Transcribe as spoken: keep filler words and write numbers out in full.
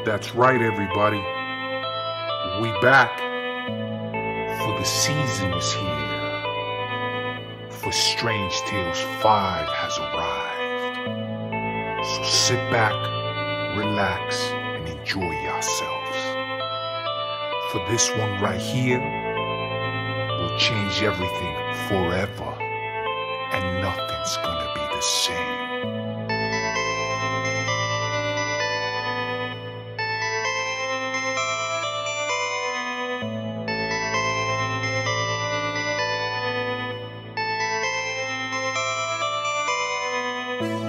That's right, everybody. We back, for the season is here. For Strange Tales five has arrived. So sit back, relax, and enjoy yourselves. For this one right here will change everything forever, and nothing's gonna be the same. Thank you.